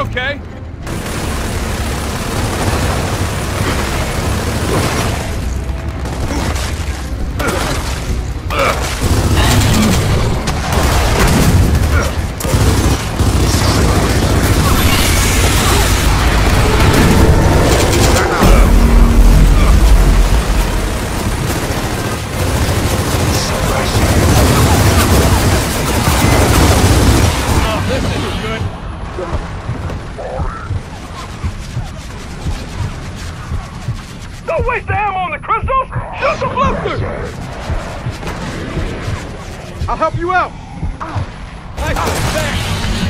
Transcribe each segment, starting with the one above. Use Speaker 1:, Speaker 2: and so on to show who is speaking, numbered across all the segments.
Speaker 1: okay?
Speaker 2: Don't waste the ammo on the crystals! Shoot the blasters!
Speaker 1: I'll help you out! Nice one, thanks!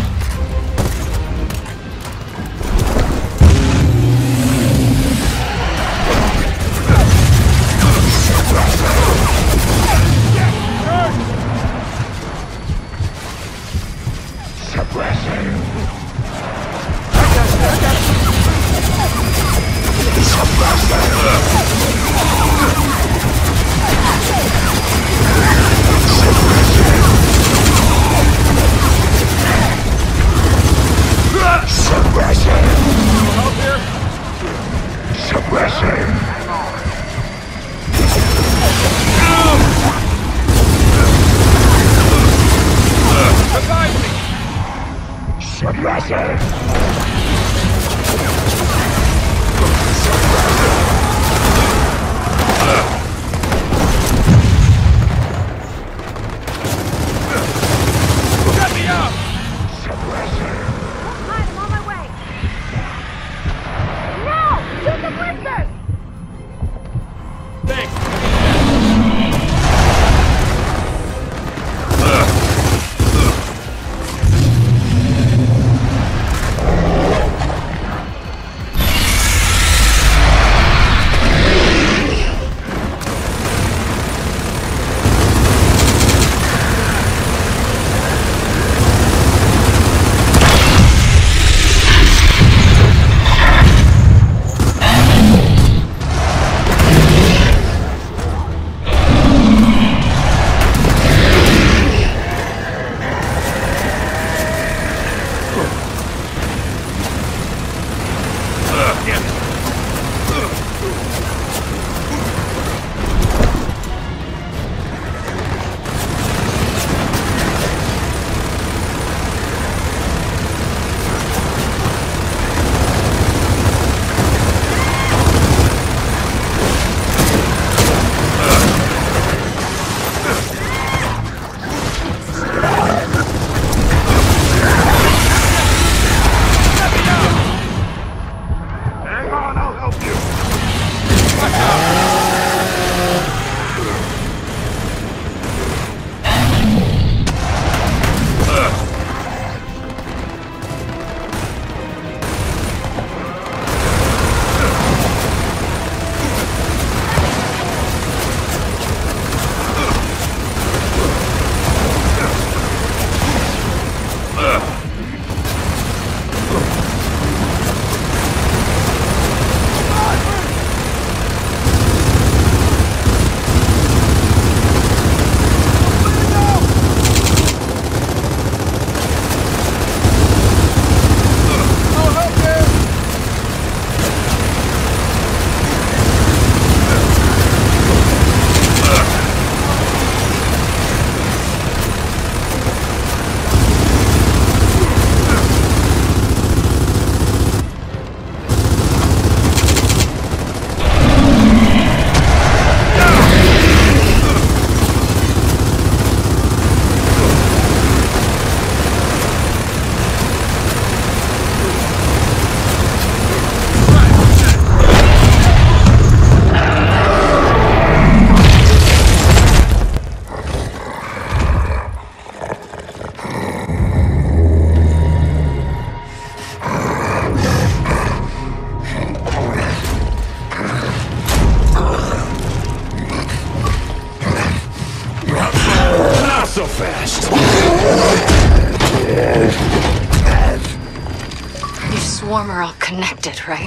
Speaker 3: swarm are all connected, right?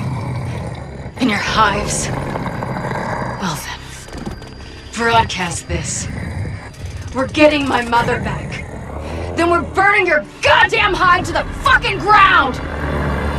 Speaker 3: In your hives? Well then, broadcast this. We're getting my mother back. Then we're burning your goddamn hive to the fucking ground!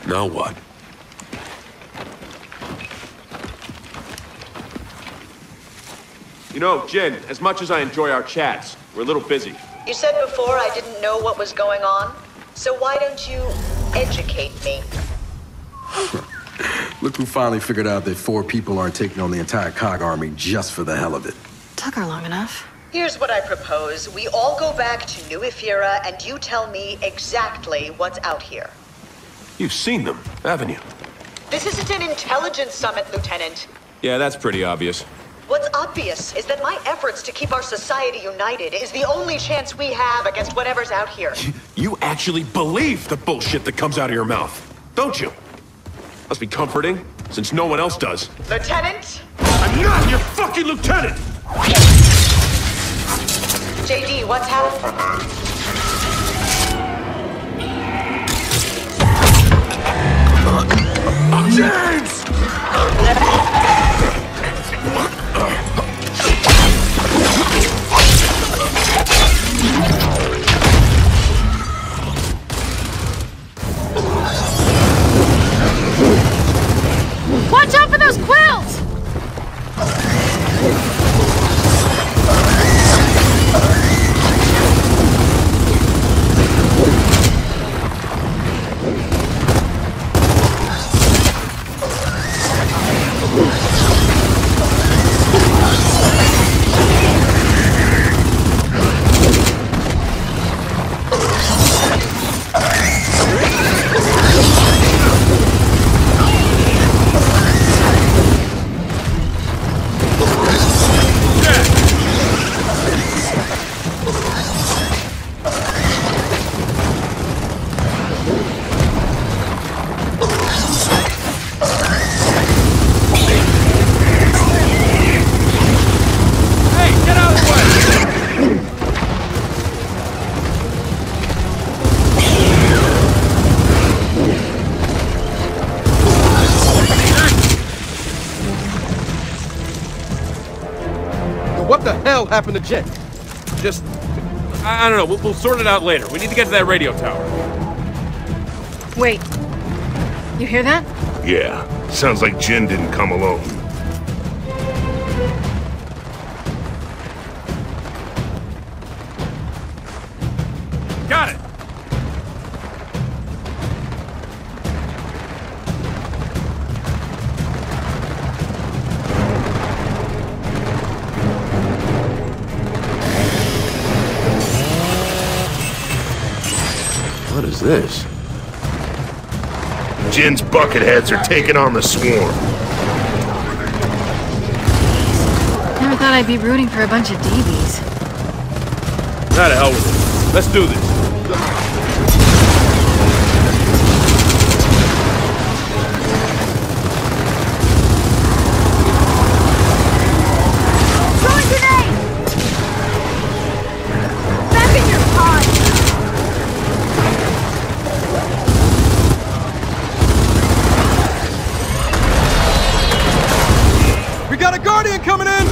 Speaker 4: Now what?
Speaker 1: You know, Jin, as much as I enjoy our chats, we're a little busy.
Speaker 5: You said before I didn't know what was going on, so why don't you educate me?
Speaker 6: Look who finally figured out that 4 people aren't taking on the entire COG army just for the hell of it.
Speaker 3: Took her long enough.
Speaker 5: Here's what I propose. We all go back to New Ephyra and you tell me exactly what's out here.
Speaker 4: You've seen them, haven't you?
Speaker 5: This isn't an intelligence summit, Lieutenant.
Speaker 1: Yeah, that's pretty obvious.
Speaker 5: What's obvious is that my efforts to keep our society united is the only chance we have against whatever's out here.
Speaker 4: You actually believe the bullshit that comes out of your mouth, don't you? Must be comforting, since no one else does.
Speaker 5: Lieutenant?
Speaker 4: I'm not your fucking lieutenant!
Speaker 5: JD, what's happening?
Speaker 4: James!
Speaker 3: Watch out for those quills!
Speaker 1: What the hell happened to Jen? Just... I don't know, we'll sort it out later. We need to get to that radio tower.
Speaker 3: Wait. You hear that?
Speaker 2: Yeah, sounds like Jin didn't come alone.
Speaker 1: Got it!
Speaker 4: What is this?
Speaker 2: Jin's bucketheads are taking on the swarm.
Speaker 3: Never thought I'd be rooting for a bunch of DBs.
Speaker 1: Now to hell with it. Let's do this.
Speaker 3: Throwing grenade! Back in your pod!
Speaker 1: We got a Guardian coming in!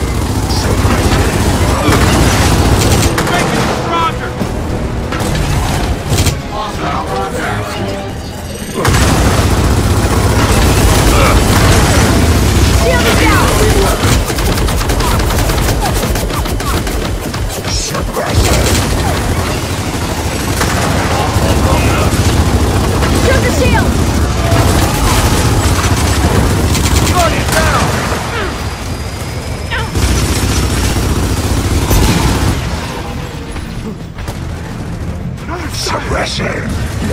Speaker 1: Roger!
Speaker 3: Shield is down! Shoot the shield!
Speaker 1: Guardian down!
Speaker 2: Suppressor.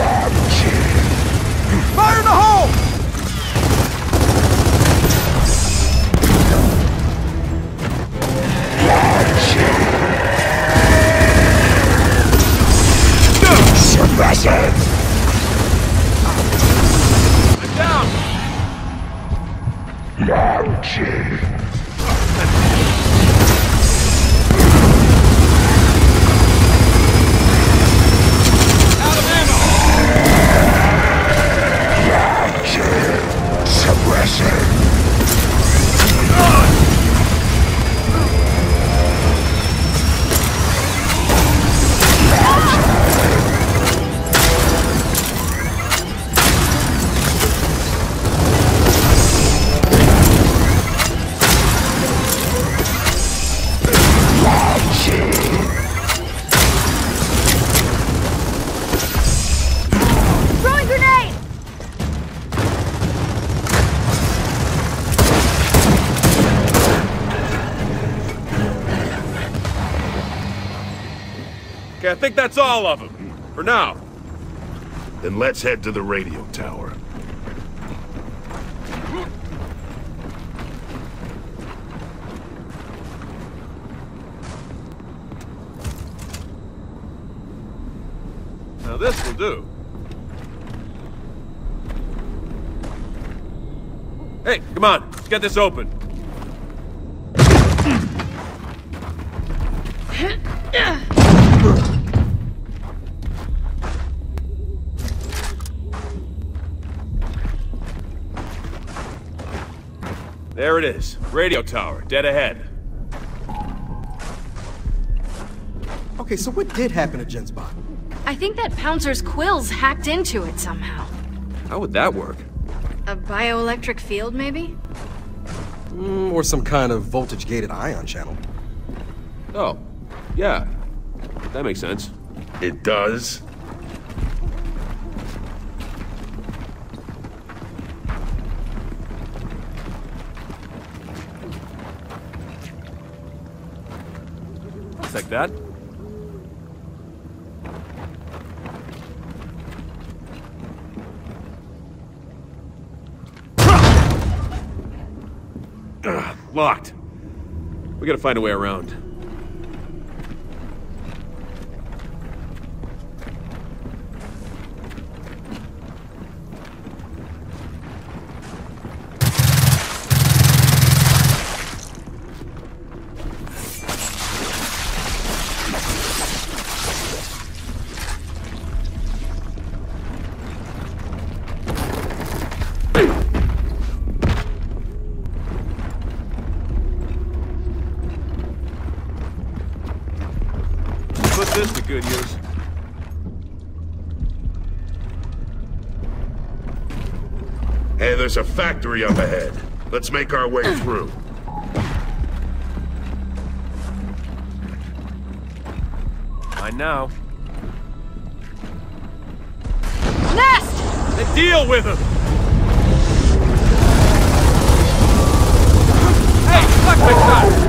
Speaker 1: Fire in the hole!
Speaker 2: Suppressor.
Speaker 1: Down! Out of ammo!
Speaker 2: Suppressor.
Speaker 1: Okay, I think that's all of them. For now.
Speaker 2: Then let's head to the radio tower.
Speaker 1: Now this will do. Hey, come on. Let's get this open. There it is. Radio tower, dead ahead.
Speaker 7: Okay, so what did happen to Genspot?
Speaker 3: I think that Pouncer's quills hacked into it somehow.
Speaker 1: How would that work?
Speaker 3: A bioelectric field, maybe?
Speaker 7: Or some kind of voltage-gated ion channel.
Speaker 1: Oh, yeah. That makes sense.
Speaker 2: It does.
Speaker 1: Looks like that. Locked. We gotta find a way around. Put this to good use.
Speaker 2: Hey, there's a factory up ahead. Let's make our way through.
Speaker 1: Mine now.
Speaker 3: Nest!
Speaker 1: Then deal with him! Hey, fuck my shot!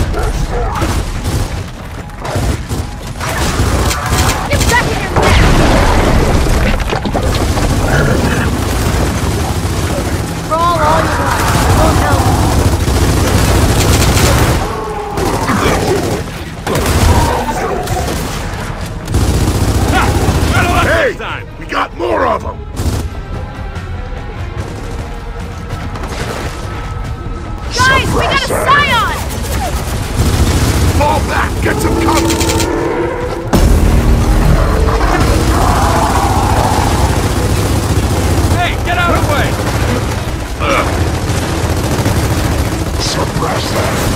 Speaker 3: Get back in your nest! Crawl all you want. Won't help.
Speaker 2: Hey! We got more of them!
Speaker 3: Guys, we got a Scion!
Speaker 2: Fall back! Get some cover!
Speaker 1: Hey, get out of the way!
Speaker 2: Suppress them!